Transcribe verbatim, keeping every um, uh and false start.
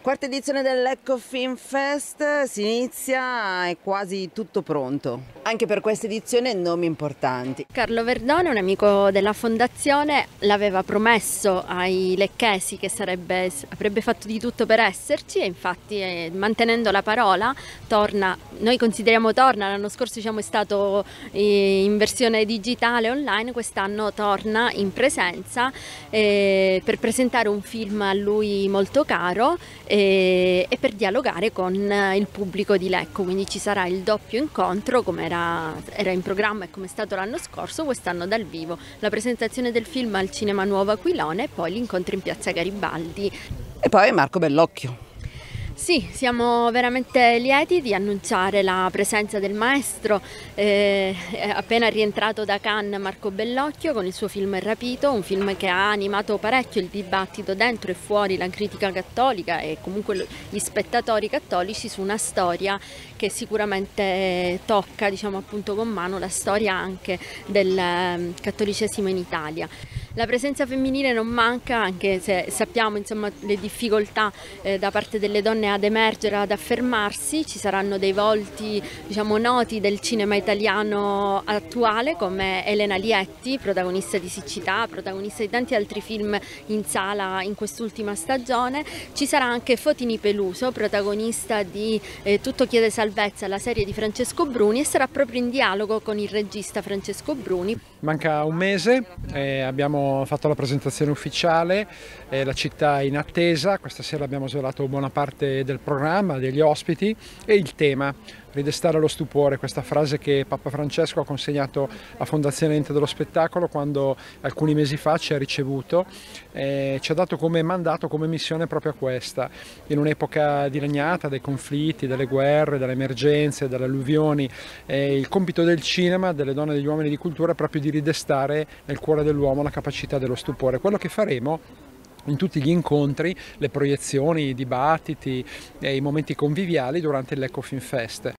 Quarta edizione dell'Ecco Film Fest, si inizia, è quasi tutto pronto. Anche per questa edizione nomi importanti. Carlo Verdone, un amico della fondazione, l'aveva promesso ai lecchesi che sarebbe, avrebbe fatto di tutto per esserci e infatti eh, mantenendo la parola torna, noi consideriamo torna, l'anno scorso diciamo, è stato eh, in versione digitale online, quest'anno torna in presenza eh, per presentare un film a lui molto caro e, e per dialogare con il pubblico di Lecco, quindi ci sarà il doppio incontro come era, era in programma e come è stato l'anno scorso, quest'anno dal vivo, la presentazione del film al Cinema Nuovo Aquilone e poi l'incontro in Piazza Garibaldi. E poi Marco Bellocchio. Sì, siamo veramente lieti di annunciare la presenza del maestro, eh, appena rientrato da Cannes Marco Bellocchio con il suo film Rapito, un film che ha animato parecchio il dibattito dentro e fuori la critica cattolica e comunque gli spettatori cattolici su una storia che sicuramente tocca, diciamo appunto con mano, la storia anche del cattolicesimo in Italia. La presenza femminile non manca, anche se sappiamo insomma, le difficoltà eh, da parte delle donne ad emergere, ad affermarsi. Ci saranno dei volti diciamo, noti del cinema italiano attuale come Elena Lietti, protagonista di Siccità, protagonista di tanti altri film in sala in quest'ultima stagione. Ci sarà anche Fotini Peluso, protagonista di eh, Tutto chiede salvezza, la serie di Francesco Bruni, e sarà proprio in dialogo con il regista Francesco Bruni. Manca un mese, eh, abbiamo fatto la presentazione ufficiale, eh, la città è in attesa, questa sera abbiamo svelato buona parte del programma, degli ospiti e il tema, ridestare lo stupore, questa frase che Papa Francesco ha consegnato a Fondazione Ente dello Spettacolo quando alcuni mesi fa ci ha ricevuto, eh, ci ha dato come mandato, come missione proprio questa, in un'epoca dilaniata dai conflitti, dalle guerre, dalle emergenze, dalle alluvioni, eh, il compito del cinema, delle donne e degli uomini di cultura è proprio di ridestare nel cuore dell'uomo la capacità dello stupore. Quello che faremo in tutti gli incontri, le proiezioni, i dibattiti e i momenti conviviali durante il Lecco Film Fest.